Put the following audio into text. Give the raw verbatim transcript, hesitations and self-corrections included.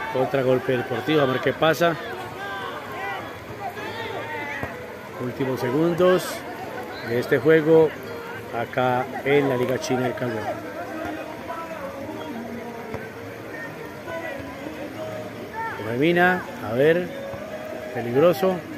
Contragolpe deportivo, a ver qué pasa. Últimos segundos de este juego acá en la Liga China de Calderón. Mina, a ver, peligroso.